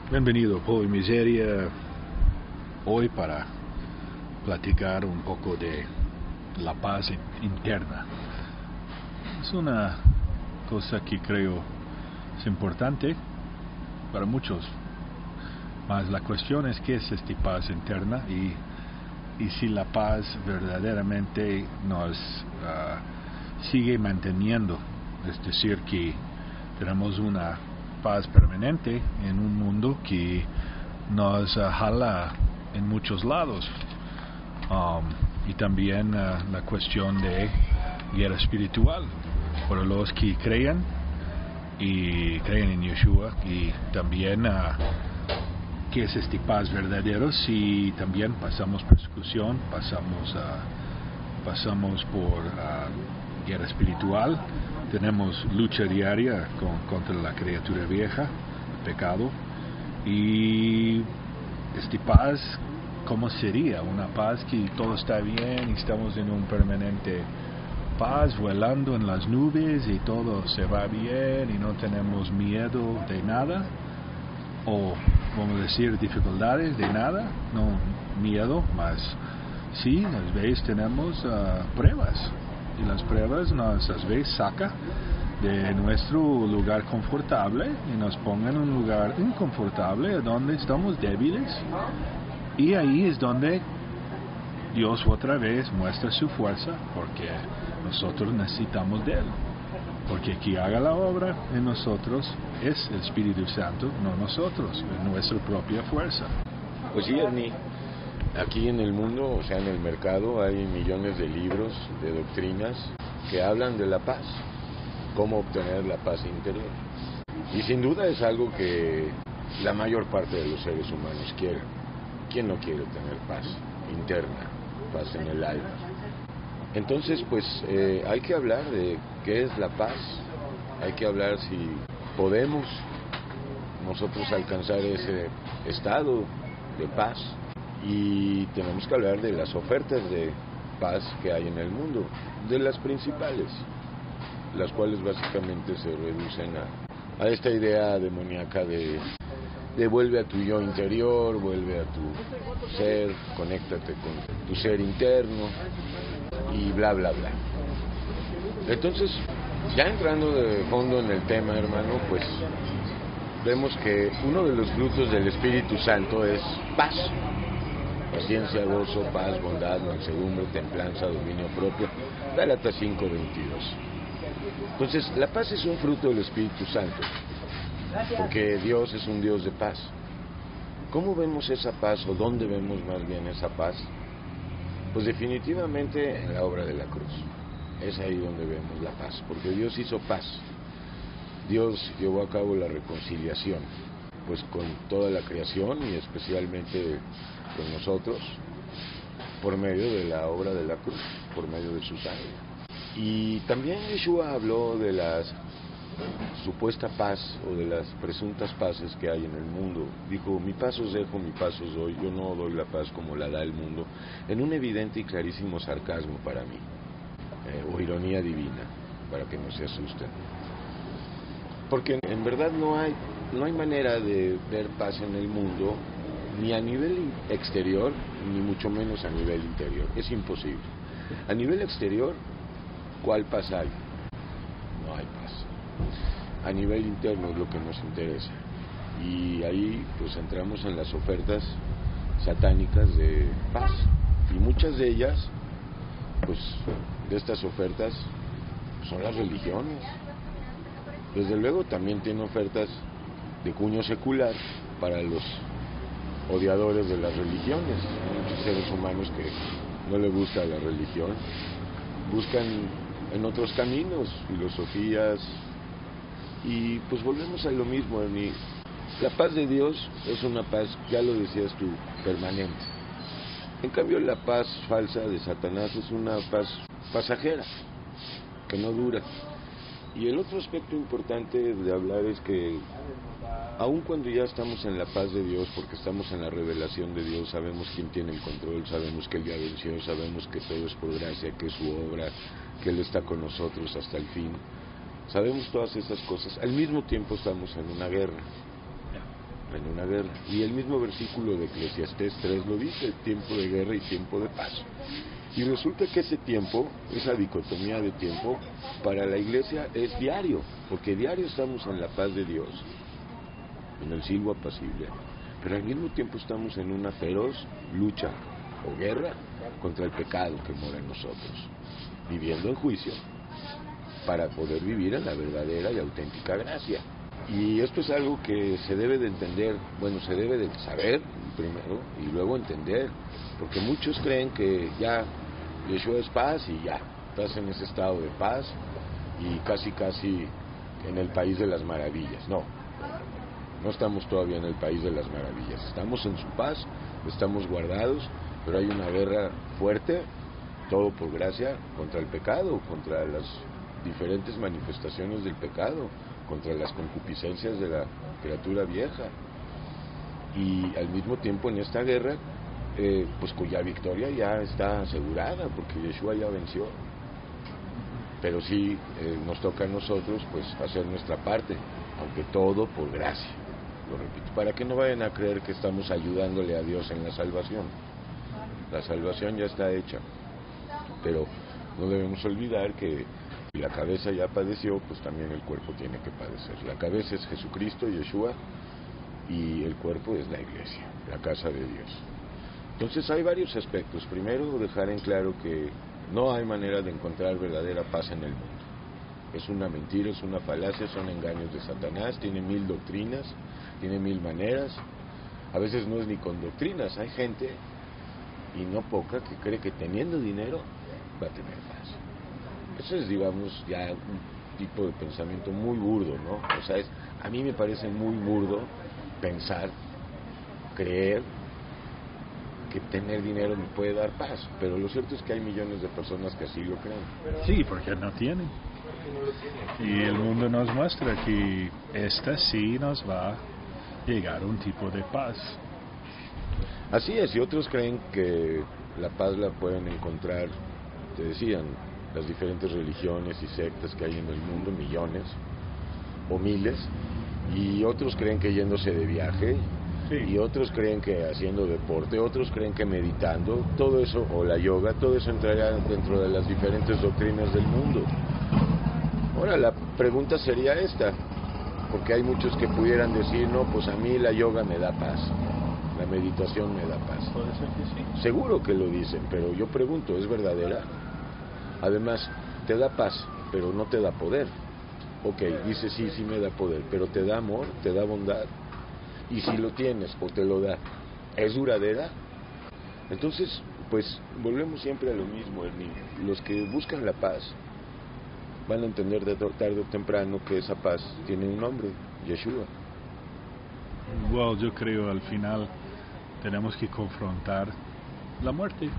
Bienvenido a Polvo y Miseria, hoy para platicar un poco de la paz interna. Es una cosa que creo es importante para muchos, mas la cuestión es qué es esta paz interna y si la paz verdaderamente nos sigue manteniendo, es decir, que tenemos una paz permanente en un mundo que nos jala en muchos lados, y también la cuestión de guerra espiritual para los que creen en Yeshua, y también qué es esta paz verdadera si también pasamos persecución, pasamos por guerra espiritual. Tenemos lucha diaria contra la criatura vieja, el pecado. Y esta paz, ¿cómo sería? Una paz que todo está bien y estamos en un permanente paz, volando en las nubes y todo se va bien y no tenemos miedo de nada, o vamos a decir dificultades de nada, no miedo, mas sí, a veces tenemos pruebas. Y las pruebas nos a veces saca de nuestro lugar confortable y nos pongan en un lugar inconfortable donde estamos débiles, y ahí es donde Dios otra vez muestra su fuerza, porque nosotros necesitamos de Él, porque quien haga la obra en nosotros es el Espíritu Santo, no nosotros, es nuestra propia fuerza. Pues sí, Ernie. Aquí en el mundo, o sea, en el mercado, hay millones de libros, de doctrinas que hablan de la paz, cómo obtener la paz interior. Y sin duda es algo que la mayor parte de los seres humanos quieren. ¿Quién no quiere tener paz interna, paz en el alma? Entonces, pues hay que hablar de qué es la paz, hay que hablar si podemos nosotros alcanzar ese estado de paz. Y tenemos que hablar de las ofertas de paz que hay en el mundo, de las principales, las cuales básicamente se reducen a esta idea demoníaca de vuelve a tu yo interior, vuelve a tu ser, conéctate con tu ser interno y bla bla bla. Entonces, ya entrando de fondo en el tema, hermano, pues vemos que uno de los frutos del Espíritu Santo es paz. Paciencia, gozo, paz, bondad, mansedumbre, templanza, dominio propio. Gálatas 5:22. Entonces, la paz es un fruto del Espíritu Santo, porque Dios es un Dios de paz. ¿Cómo vemos esa paz, o dónde vemos más bien esa paz? Pues definitivamente en la obra de la cruz. Es ahí donde vemos la paz, porque Dios hizo paz. Dios llevó a cabo la reconciliación, pues con toda la creación y especialmente con nosotros, por medio de la obra de la cruz, por medio de su sangre. Y también Yeshua habló de la supuesta paz o de las presuntas paces que hay en el mundo. Dijo: mi paz os dejo, mi paz os doy, yo no doy la paz como la da el mundo, en un evidente y clarísimo sarcasmo para mí, o ironía divina, para que no se asusten. Porque en verdad no hay manera de ver paz en el mundo, ni a nivel exterior, ni mucho menos a nivel interior. Es imposible. A nivel exterior, ¿cuál paz hay? No hay paz. A nivel interno es lo que nos interesa. Y ahí pues entramos en las ofertas satánicas de paz. Y muchas de ellas, pues de estas ofertas, son las religiones. Desde luego también tiene ofertas de cuño secular para los odiadores de las religiones. Muchos seres humanos que no les gusta la religión buscan en otros caminos, filosofías, y pues volvemos a lo mismo, Ernie. La paz de Dios es una paz, ya lo decías tú, permanente. En cambio, la paz falsa de Satanás es una paz pasajera, que no dura. Y el otro aspecto importante de hablar es que aun cuando ya estamos en la paz de Dios, porque estamos en la revelación de Dios, sabemos quién tiene el control, sabemos que Él ya venció, sabemos que todo es por gracia, que es su obra, que Él está con nosotros hasta el fin. Sabemos todas esas cosas. Al mismo tiempo estamos en una guerra. en una guerra. Y el mismo versículo de Eclesiastés 3 lo dice, tiempo de guerra y tiempo de paz. Y resulta que ese tiempo, esa dicotomía de tiempo, para la iglesia es diario, porque diario estamos en la paz de Dios, en el silbo apacible, pero al mismo tiempo estamos en una feroz lucha o guerra contra el pecado que mora en nosotros, viviendo en juicio para poder vivir en la verdadera y auténtica gracia. Y esto es algo que se debe de entender, bueno, se debe de saber primero y luego entender, porque muchos creen que ya Yeshua es paz y ya, estás en ese estado de paz y casi en el país de las maravillas. No estamos todavía en el país de las maravillas, estamos en su paz, estamos guardados, pero hay una guerra fuerte, todo por gracia, contra el pecado, contra las diferentes manifestaciones del pecado, contra las concupiscencias de la criatura vieja. Y al mismo tiempo en esta guerra, pues cuya victoria ya está asegurada, porque Yeshua ya venció. Pero sí nos toca a nosotros pues hacer nuestra parte, aunque todo por gracia. Lo repito, para que no vayan a creer que estamos ayudándole a Dios en la salvación. La salvación ya está hecha, pero no debemos olvidar que si la cabeza ya padeció, pues también el cuerpo tiene que padecer. La cabeza es Jesucristo, Yeshua, y el cuerpo es la iglesia, la casa de Dios. Entonces hay varios aspectos. Primero, dejar en claro que no hay manera de encontrar verdadera paz en el mundo. Es una mentira, es una falacia, son engaños de Satanás, tiene 1000 doctrinas, tiene 1000 maneras. A veces no es ni con doctrinas, hay gente, y no poca, que cree que teniendo dinero va a tener paz. Eso es, digamos, ya un tipo de pensamiento muy burdo, ¿no? O sea, a mí me parece muy burdo pensar, creer que tener dinero me puede dar paz, pero lo cierto es que hay millones de personas que así lo creen. Sí, porque no tienen. Y el mundo nos muestra que esta sí nos va a llegar a un tipo de paz. Así es, y otros creen que la paz la pueden encontrar, te decían, las diferentes religiones y sectas que hay en el mundo, millones o miles, y otros creen que yéndose de viaje, sí. Y otros creen que haciendo deporte, otros creen que meditando, todo eso, o la yoga, todo eso entraría dentro de las diferentes doctrinas del mundo. Ahora, la pregunta sería esta, porque hay muchos que pudieran decir, no, pues a mí la yoga me da paz, la meditación me da paz. Puede ser que sí. Seguro que lo dicen, pero yo pregunto, ¿es verdadera? Además, te da paz, pero no te da poder. Ok, dice sí me da poder, pero te da amor, te da bondad. Y si lo tienes o te lo da, ¿es duradera? Entonces, pues, volvemos siempre a lo mismo, Ernie. Los que buscan la paz van a entender tarde o temprano que esa paz tiene un nombre, Yeshua. Well, yo creo al final tenemos que confrontar la muerte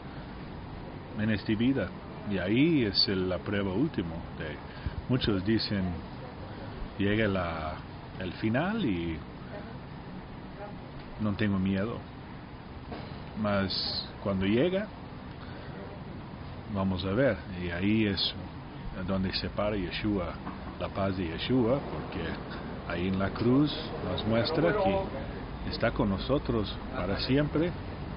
en esta vida. Y ahí es la prueba última. Muchos dicen, llega el final y no tengo miedo. Mas cuando llega, vamos a ver. Y ahí es donde separa Yeshua, la paz de Yeshua, porque ahí en la cruz nos muestra que está con nosotros para siempre,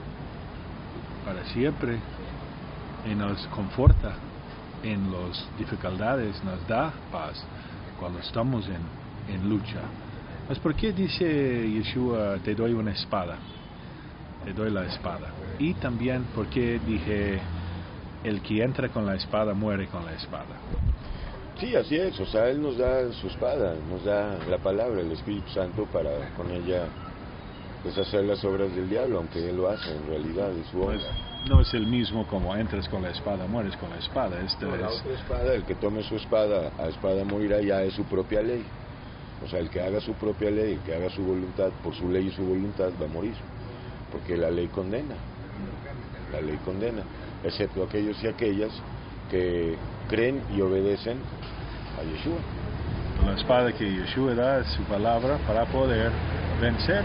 y nos conforta en las dificultades, nos da paz cuando estamos en lucha. Pues ¿por qué dice Yeshua, te doy una espada? Te doy la espada. Y también porque dije, el que entra con la espada muere con la espada. Sí, así es, o sea, Él nos da su espada, nos da la palabra, el Espíritu Santo, para con ella deshacer las obras del diablo, aunque Él lo hace en realidad, es su obra. No es el mismo como entras con la espada, mueres con la espada. La otra espada, el que tome su espada, a espada morirá, ya es su propia ley. O sea, el que haga su propia ley, el que haga su voluntad, por su ley y su voluntad, va a morir. Porque la ley condena, excepto aquellos y aquellas que creen y obedecen a Yeshua. La espada que Yeshua da es su palabra para poder vencer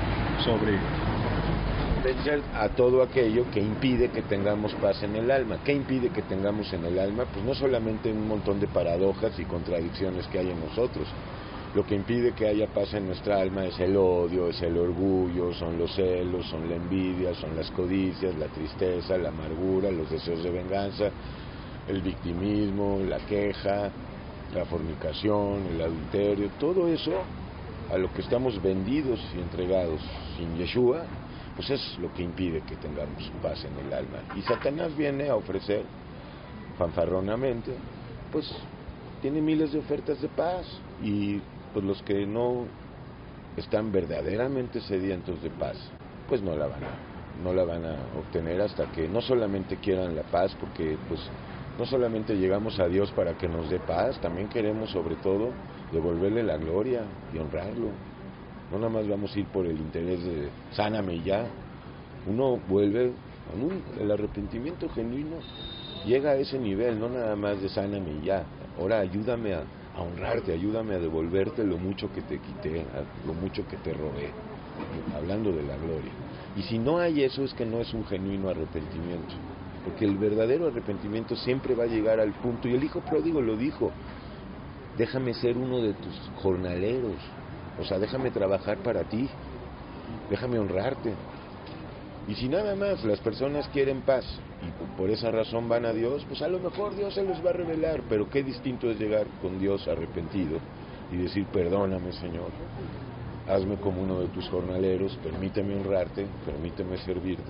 a todo aquello que impide que tengamos paz en el alma. ¿Qué impide que tengamos en el alma? Pues no solamente un montón de paradojas y contradicciones que hay en nosotros, Lo que impide que haya paz en nuestra alma es el odio, es el orgullo, son los celos, son la envidia, son las codicias, la tristeza, la amargura, los deseos de venganza, el victimismo, la queja, la fornicación, el adulterio, todo eso a lo que estamos vendidos y entregados sin Yeshua, pues es lo que impide que tengamos paz en el alma. Y Satanás viene a ofrecer, fanfarronamente, pues tiene miles de ofertas de paz, y pues los que no están verdaderamente sedientos de paz, pues no la van a obtener hasta que no solamente quieran la paz, porque pues no solamente llegamos a Dios para que nos dé paz, también queremos sobre todo devolverle la gloria y honrarlo. No nada más vamos a ir por el interés de sáname y ya. Uno vuelve, el arrepentimiento genuino llega a ese nivel, no nada más de sáname y ya. Ahora ayúdame a honrarte, ayúdame a devolverte lo mucho que te quité, lo mucho que te robé, hablando de la gloria. Y si no hay eso, es que no es un genuino arrepentimiento, porque el verdadero arrepentimiento siempre va a llegar al punto, y el hijo pródigo lo dijo: déjame ser uno de tus jornaleros, o sea, déjame trabajar para ti, déjame honrarte. Y si nada más las personas quieren paz y por esa razón van a Dios, pues a lo mejor Dios se los va a revelar, pero qué distinto es llegar con Dios arrepentido y decir: perdóname, Señor, hazme como uno de tus jornaleros, permíteme honrarte, permíteme servirte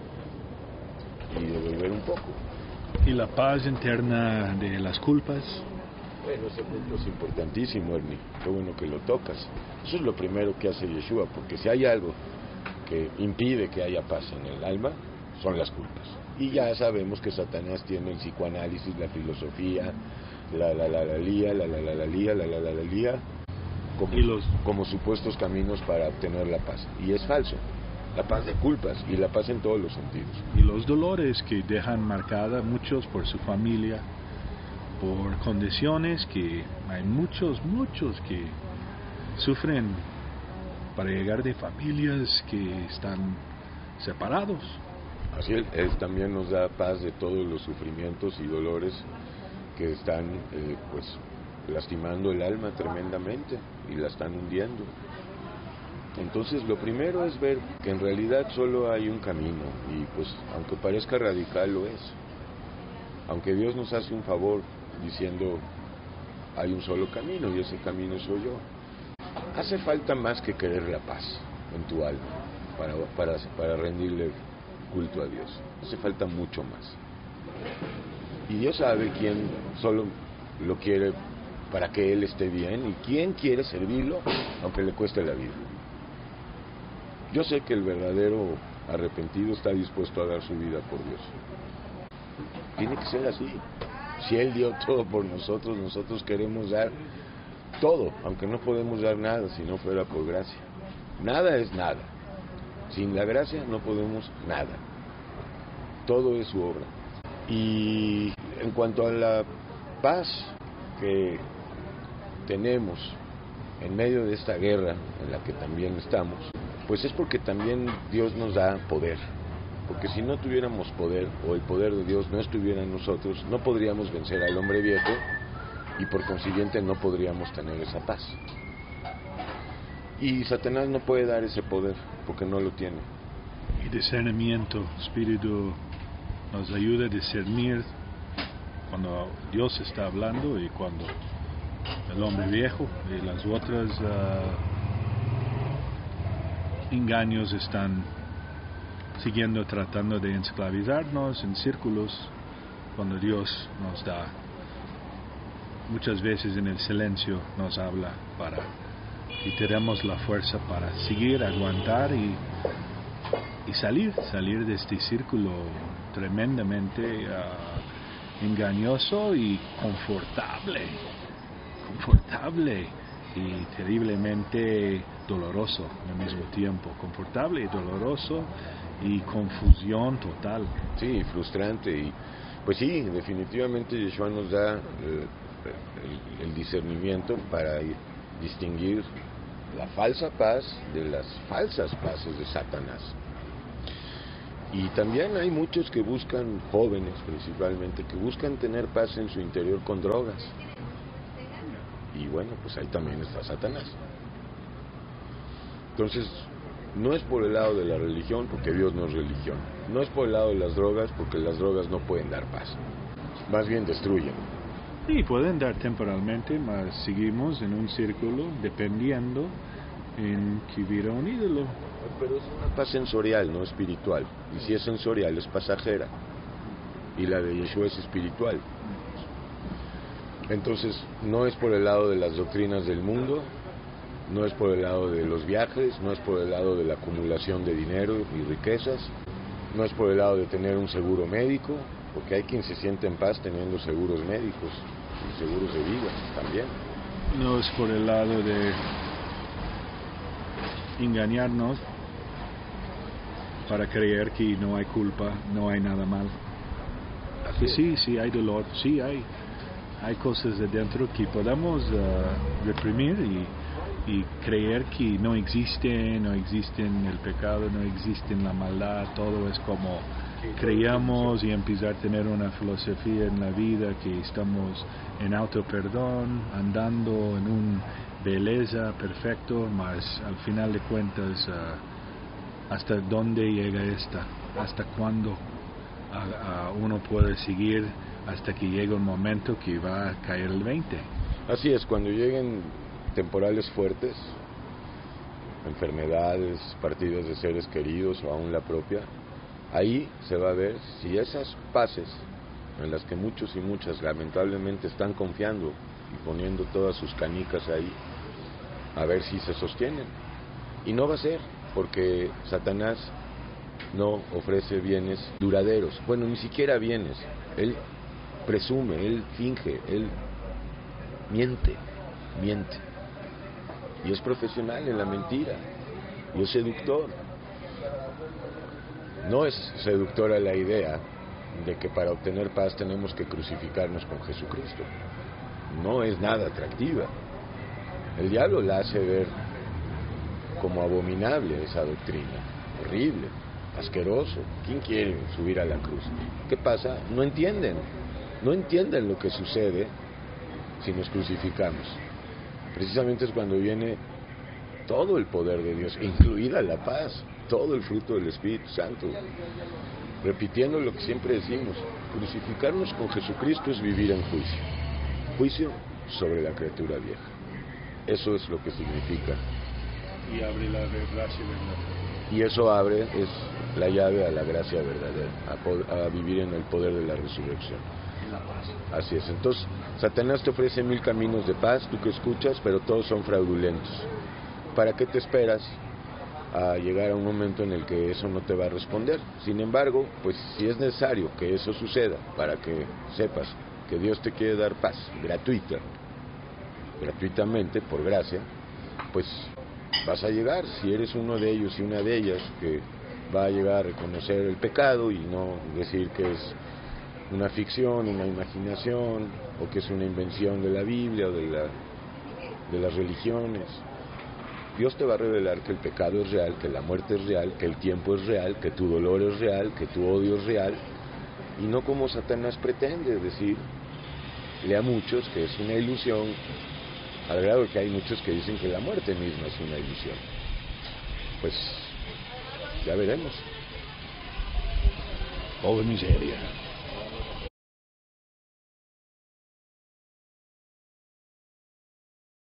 y devolver un poco. Y la paz interna de las culpas. Bueno, ese punto es importantísimo, Ernie, qué bueno que lo tocas. Eso es lo primero que hace Yeshua, porque si hay algo que impide que haya paz en el alma, son las culpas. Y ya sabemos que Satanás tiene el psicoanálisis, la filosofía, como supuestos caminos para obtener la paz. Y es falso. La paz de culpas y la paz en todos los sentidos. Y los dolores que dejan marcada muchos por su familia, por condiciones que hay muchos que sufren para llegar de familias que están separados. Así Él también nos da paz de todos los sufrimientos y dolores que están pues lastimando el alma tremendamente y la están hundiendo. Entonces lo primero es ver que en realidad solo hay un camino, y pues aunque parezca radical, lo es. Aunque Dios nos hace un favor diciendo: hay un solo camino y ese camino soy yo. Hace falta más que querer la paz en tu alma para rendirle culto a Dios. Hace falta mucho más. Y Dios sabe quién solo lo quiere para que Él esté bien y quién quiere servirlo aunque le cueste la vida. Yo sé que el verdadero arrepentido está dispuesto a dar su vida por Dios. Tiene que ser así. Si Él dio todo por nosotros, nosotros queremos dar todo, aunque no podemos dar nada si no fuera por gracia. Nada es nada. Sin la gracia no podemos nada. Todo es su obra. Y en cuanto a la paz que tenemos en medio de esta guerra en la que también estamos, pues es porque también Dios nos da poder. Porque si no tuviéramos poder, o el poder de Dios no estuviera en nosotros, no podríamos vencer al hombre viejo y por consiguiente no podríamos tener esa paz. Y Satanás no puede dar ese poder porque no lo tiene. Y discernimiento, Espíritu nos ayuda a discernir cuando Dios está hablando y cuando el hombre viejo y las otras engaños están siguiendo, tratando de esclavizarnos en círculos, cuando Dios nos da, muchas veces en el silencio nos habla y tenemos la fuerza para seguir, aguantar y salir de este círculo tremendamente engañoso y confortable y terriblemente doloroso al mismo tiempo, confortable y doloroso y confusión total. Sí, frustrante. Y pues sí, definitivamente Yeshua nos da el discernimiento para distinguir la falsa paz de las falsas paces de Satanás. Y también hay muchos que buscan, jóvenes principalmente, que buscan tener paz en su interior con drogas. y bueno, pues ahí también está Satanás. Entonces, no es por el lado de la religión, porque Dios no es religión. No es por el lado de las drogas, porque las drogas no pueden dar paz. Más bien destruyen. Sí, pueden dar temporalmente, mas seguimos en un círculo dependiendo en que viera un ídolo. Pero es una paz sensorial, no espiritual. Y si es sensorial, es pasajera. Y la de Yeshua es espiritual. Entonces, no es por el lado de las doctrinas del mundo, no es por el lado de los viajes, no es por el lado de la acumulación de dinero y riquezas, no es por el lado de tener un seguro médico, porque hay quien se siente en paz teniendo seguros médicos y seguros de vida también. No es por el lado de engañarnos para creer que no hay culpa, no hay nada mal. Que sí hay dolor, sí hay cosas de dentro que podemos reprimir y creer que no existen el pecado, no existen la maldad, todo es como creamos y empezar a tener una filosofía en la vida que estamos en autoperdón, andando en un belleza perfecto, mas al final de cuentas hasta dónde llega hasta cuándo uno puede seguir hasta que llegue un momento que va a caer el 20. Así es, cuando lleguen temporales fuertes, enfermedades, partidas de seres queridos o aún la propia, ahí se va a ver si esas paces en las que muchos y muchas lamentablemente están confiando y poniendo todas sus canicas ahí, a ver si se sostienen. Y no va a ser, porque Satanás no ofrece bienes duraderos. Bueno, ni siquiera bienes. Él presume, él finge, él miente. Y es profesional en la mentira. Y es seductor. No es seductora la idea de que para obtener paz tenemos que crucificarnos con Jesucristo. No es nada atractiva. El diablo la hace ver como abominable esa doctrina. Horrible, asqueroso. ¿Quién quiere subir a la cruz? ¿Qué pasa? No entienden lo que sucede si nos crucificamos. Precisamente es cuando viene todo el poder de Dios, incluida la paz, todo el fruto del Espíritu Santo. Repitiendo lo que siempre decimos, crucificarnos con Jesucristo es vivir en juicio sobre la criatura vieja. Eso es lo que significa. Y abre la gracia verdadera. Y eso es la llave a la gracia verdadera, a vivir en el poder de la resurrección. La paz. Así es. Entonces, Satanás te ofrece 1000 caminos de paz, tú que escuchas, pero todos son fraudulentos. ¿Para qué te esperas a llegar a un momento en el que eso no te va a responder? Sin embargo, pues si es necesario que eso suceda para que sepas que Dios te quiere dar paz gratuitamente, por gracia, pues vas a llegar, si eres uno de ellos y una de ellas que va a llegar a reconocer el pecado y no decir que es una ficción, una imaginación, o que es una invención de la Biblia o de las religiones. Dios te va a revelar que el pecado es real, que la muerte es real, que el tiempo es real, que tu dolor es real, que tu odio es real, y no como Satanás pretende decirle a muchos que es una ilusión, al grado que hay muchos que dicen que la muerte misma es una ilusión. Pues ya veremos. Pobre miseria.